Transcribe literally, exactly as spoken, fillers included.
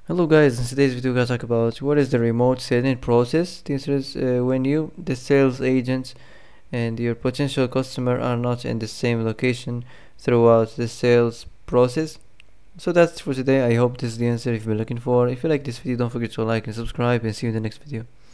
Hello guys, in today's video we're gonna talk about what is the remote selling process. The answer is uh, when you, the sales agent, and your potential customer are not in the same location throughout the sales process. So that's for today. I hope this is the answer if you're looking for. If you like this video, don't forget to like and subscribe, and see you in the next video.